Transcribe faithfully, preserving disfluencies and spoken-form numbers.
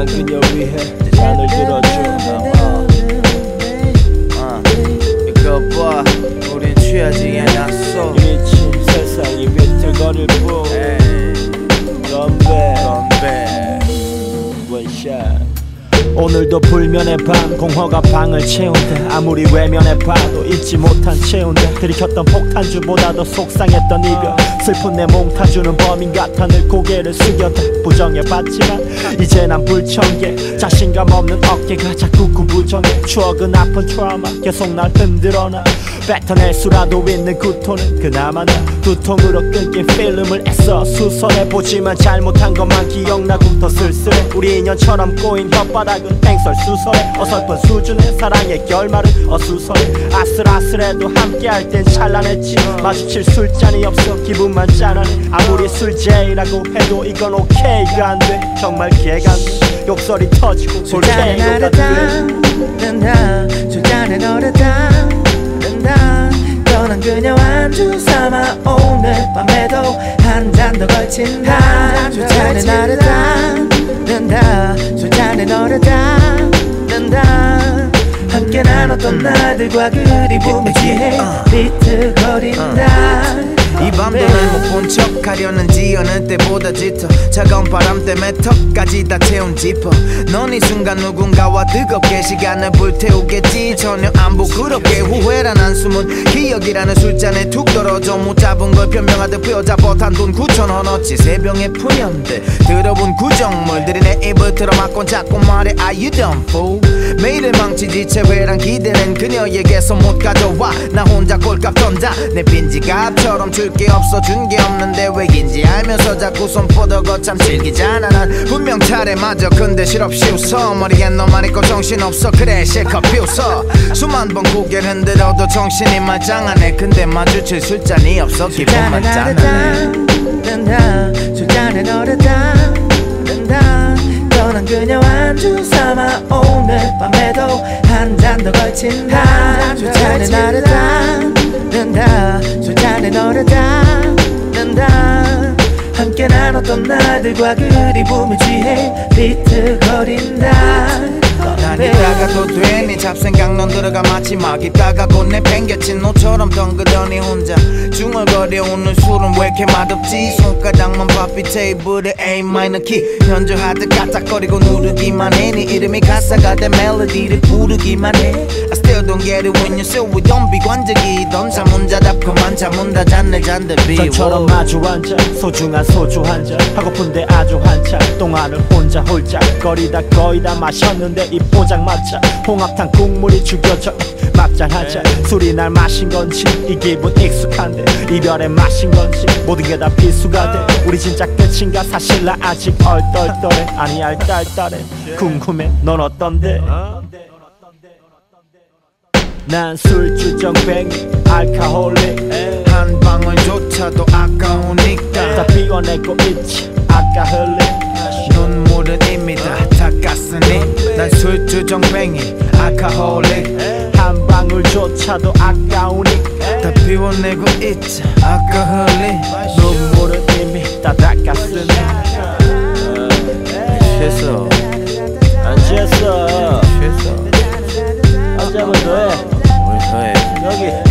난 그녀 위해 잔을 들어줘. 어. 이거 봐, 우린 취하지 않았어. 미친 세상이 비틀거릴 뿐. 건배 건배 원샷. 오늘도 불면의 밤, 공허가 방을 채운다. 아무리 외면해봐도 잊지 못한 채운다. 들이켰던 폭탄주보다 더 속상했던 이별, 슬픈 내 몽타주는 범인 같아 늘 고개를 숙였다. 부정해봤지만 이제 난 불청객. 자신감 없는 어깨가 자꾸 구부정해. 추억은 아픈 트라우마 계속 날 흔들어놔. 뱉어낼 수라도 있는 구토는 그나마 나 두통으로 끊긴 필름을 애써 수선해보지만 잘못한 것만 기억나고 더 쓸쓸해. 우리 인연처럼 꼬인 혓바닥은 횡설수설해. 어설픈 수준의 사랑의 결말은 어수선해. 아슬아슬해도 함께할 땐 찬란했지. 마주칠 술잔이 없어 기분만 짠하네. 아무리 술제이라고 해도 이건 오케이가 안돼. 정말 개가 안돼. 욕설이 터지고 볼케이노가 뜬다. 술잔에 너를 담는다. 떠난 그녀 안주 삼아 오늘 밤에도 한 잔 더 걸친다. 술잔에 나를 담는다. 술잔에 너를 담는다. 함께 나눴던 날들과 그리움에 취해 비틀거린다. 이 밤도 날 못 본 척 하려는지 어느 때보다 짙어. 차가운 바람 때문에 턱까지 다 채운 지퍼. 넌 이 순간 누군가와 뜨겁게 시간을 불태우겠지. 전혀 안 부끄럽게 후회란 한숨은 기억이라는 술잔에 툭 떨어져. 못 잡은 걸 변명하듯 뼈잡아 단 돈 구천 원 어치. 세 병의 푸념들 들어본 구정물들이 내 입을 틀어막고 자꾸 말해 Are you dumb fool. 매일을 망치지 채회란 기대는 그녀에게서 못 가져와. 나 혼자 꼴값 던다. 내 빈지갑처럼 줄 게 없어 준 게 없는데 왜인지 알면서 자꾸 손 뻗어거 참 즐기잖아. 난 분명 차례 맞아 근데 실없이 웃어. 머리엔 너만 있고 정신없어 그래 실컷 비웃어. 수만 번 고개를 흔들어도 정신이 말짱하네. 근데 마주칠 술잔이 없어 기분만 짠하네. 술잔에 너를 담는다. 떠난 그녀 안주 삼아 오늘 밤에도 한 잔 더 걸친다. 술잔에 나를 담는다. 술잔에 너를 담는다. 함께 나눴던 날들과 그리움에 취해 비틀거린다. 난 이따가도 되니 잡생각 넌 들어가 마지막 있다가 곧내 팽개친 노처럼 덩그러니 혼자 중얼거려. 오늘 술은 왜 이렇게 맛없지. 손가락만 바삐 테이블에 A 마이너 키 연주하듯 까딱거리고 누르기만 해. 네 이름이 가사가 된 멜로디를 부르기만 해. I still don't get it when you say we don't be 관적이던 자문자답고만 자문다 잔내 잔들 비워. 전처럼 마주 앉아 소중한 소주 한잔 하고픈데 아주 한참 동안을 혼자 홀짝거리다 거의 다 마셨는데 이 포장마차 홍합탕 국물이 죽여져. 막장하자. 술이 날 마신 건지 이 기분 익숙한데 이별에 마신 건지 모든 게 다 필수가 돼. 우리 진짜 끝인가. 사실 나 아직 얼떨떨해. 아니 알딸딸해. 궁금해 넌 어떤데. 난 술주정뱅이 알카홀릭. 한 방울조차도 아까우니까 다 비워내고 있지 아까 흘린 눈물은 이미 다 닦았으니. 난 술주정뱅이 알카홀릭. 한 방울조차도 아까우니까 다 비워내고 있지 아까 흘린 눈물은 이미 다 닦았으니. 취했어 안 취했어. 취했어 한 잔만 더해. 우리 더해. 여기